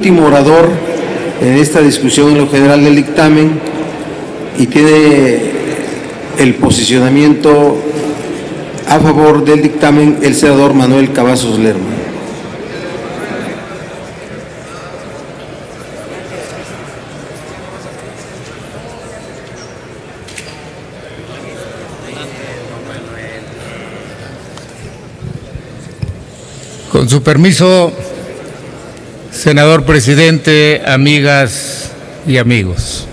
Último orador en esta discusión en lo general del dictamen y tiene el posicionamiento a favor del dictamen el senador Manuel Cavazos Lerma. Con su permiso, senador presidente, amigas y amigos.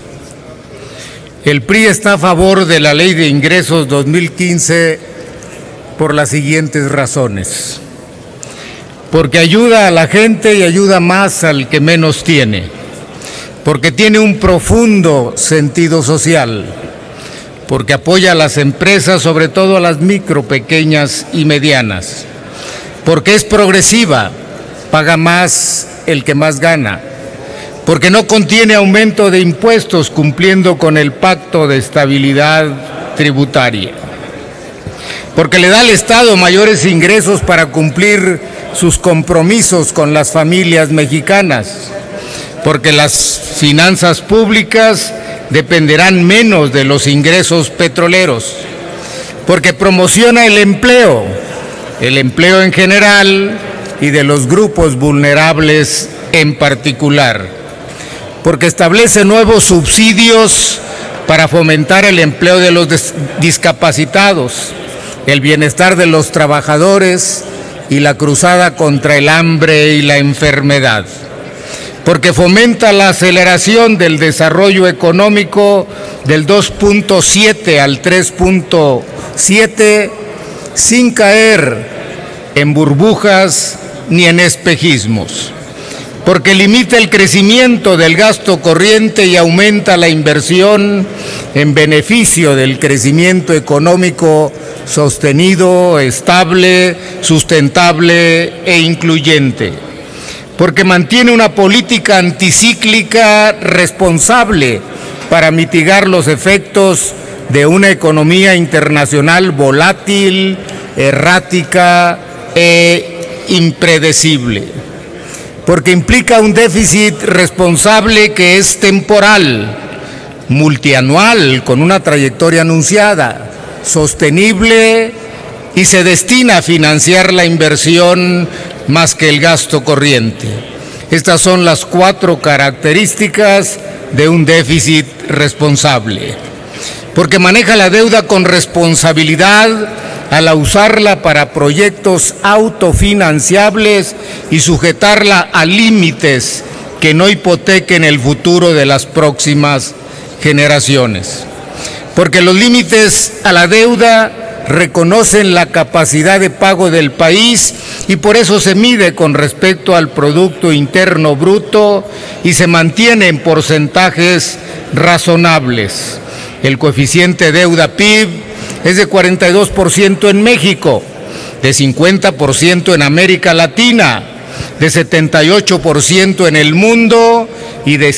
El PRI está a favor de la Ley de Ingresos 2015 por las siguientes razones. Porque ayuda a la gente y ayuda más al que menos tiene. Porque tiene un profundo sentido social. Porque apoya a las empresas, sobre todo a las micro, pequeñas y medianas. Porque es progresiva, paga más el que más gana, porque no contiene aumento de impuestos cumpliendo con el Pacto de Estabilidad Tributaria, porque le da al Estado mayores ingresos para cumplir sus compromisos con las familias mexicanas, porque las finanzas públicas dependerán menos de los ingresos petroleros, porque promociona el empleo en general y de los grupos vulnerables en particular, porque establece nuevos subsidios para fomentar el empleo de los discapacitados, el bienestar de los trabajadores y la cruzada contra el hambre y la enfermedad, porque fomenta la aceleración del desarrollo económico del 2.7 al 3.7 sin caer en burbujas ni en espejismos, porque limita el crecimiento del gasto corriente y aumenta la inversión en beneficio del crecimiento económico sostenido, estable, sustentable e incluyente, porque mantiene una política anticíclica responsable para mitigar los efectos de una economía internacional volátil, errática e impredecible, porque implica un déficit responsable que es temporal, multianual, con una trayectoria anunciada, sostenible y se destina a financiar la inversión más que el gasto corriente. Estas son las 4 características de un déficit responsable. Porque maneja la deuda con responsabilidad al usarla para proyectos autofinanciables y sujetarla a límites que no hipotequen el futuro de las próximas generaciones. Porque los límites a la deuda reconocen la capacidad de pago del país y por eso se mide con respecto al Producto Interno Bruto y se mantiene en porcentajes razonables. El coeficiente deuda-PIB es de 42% en México, de 50% en América Latina, de 78% en el mundo y de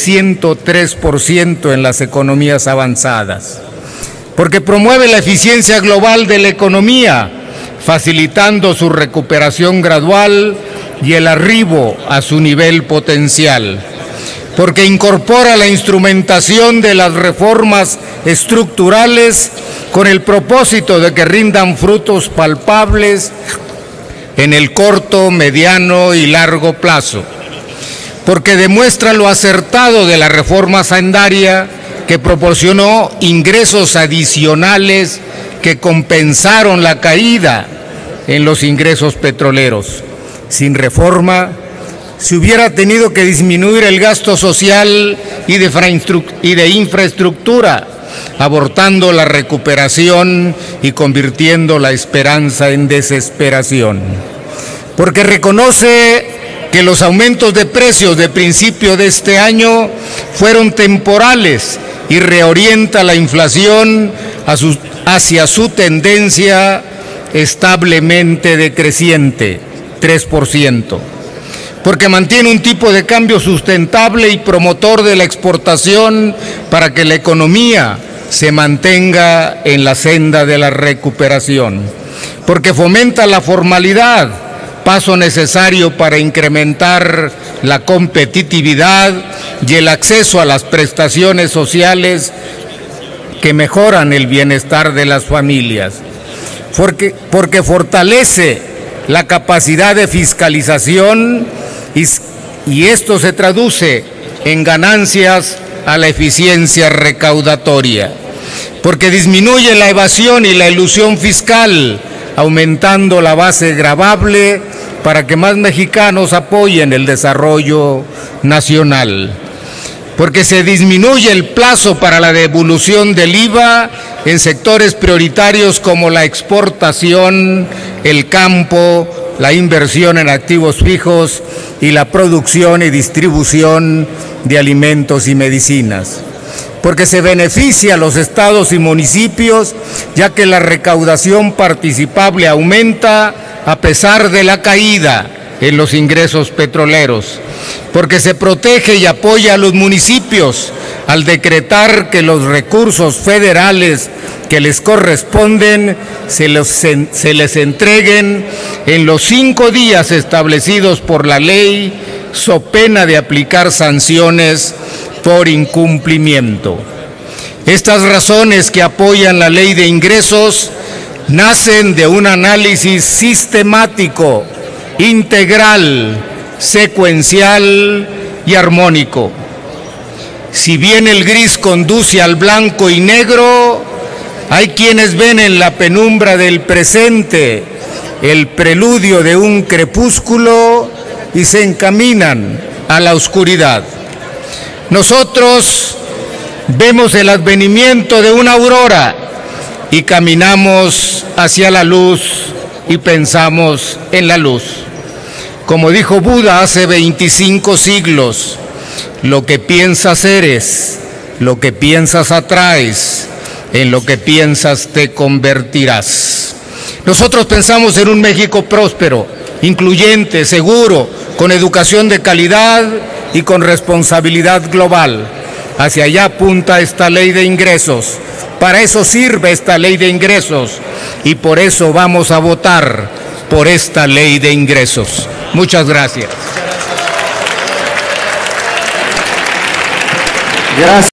103% en las economías avanzadas. Porque promueve la eficiencia global de la economía, facilitando su recuperación gradual y el arribo a su nivel potencial. Porque incorpora la instrumentación de las reformas estructurales con el propósito de que rindan frutos palpables en el corto, mediano y largo plazo. Porque demuestra lo acertado de la reforma hacendaria que proporcionó ingresos adicionales que compensaron la caída en los ingresos petroleros. Sin reforma, se hubiera tenido que disminuir el gasto social y de infraestructura, abortando la recuperación y convirtiendo la esperanza en desesperación. Porque reconoce que los aumentos de precios de principio de este año fueron temporales y reorienta la inflación hacia su tendencia establemente decreciente, 3%. Porque mantiene un tipo de cambio sustentable y promotor de la exportación para que la economía se mantenga en la senda de la recuperación. Porque fomenta la formalidad, paso necesario para incrementar la competitividad y el acceso a las prestaciones sociales que mejoran el bienestar de las familias, porque fortalece la capacidad de fiscalización y esto se traduce en ganancias a la eficiencia recaudatoria, porque disminuye la evasión y la elusión fiscal, aumentando la base gravable para que más mexicanos apoyen el desarrollo nacional, porque se disminuye el plazo para la devolución del IVA en sectores prioritarios como la exportación, el campo, la inversión en activos fijos y la producción y distribución de alimentos y medicinas, porque se beneficia a los estados y municipios, ya que la recaudación participable aumenta a pesar de la caída en los ingresos petroleros, porque se protege y apoya a los municipios al decretar que los recursos federales que les corresponden se les entreguen en los 5 días establecidos por la ley, so pena de aplicar sanciones por incumplimiento. Estas razones que apoyan la ley de ingresos nacen de un análisis sistemático, integral, secuencial y armónico. Si bien el gris conduce al blanco y negro, hay quienes ven en la penumbra del presente el preludio de un crepúsculo y se encaminan a la oscuridad. Nosotros vemos el advenimiento de una aurora y caminamos hacia la luz y pensamos en la luz. Como dijo Buda hace 25 siglos, lo que piensas eres, lo que piensas atraes, en lo que piensas te convertirás. Nosotros pensamos en un México próspero, incluyente, seguro, con educación de calidad y con responsabilidad global. Hacia allá apunta esta ley de ingresos. Para eso sirve esta ley de ingresos y por eso vamos a votar por esta ley de ingresos. Muchas gracias. Gracias.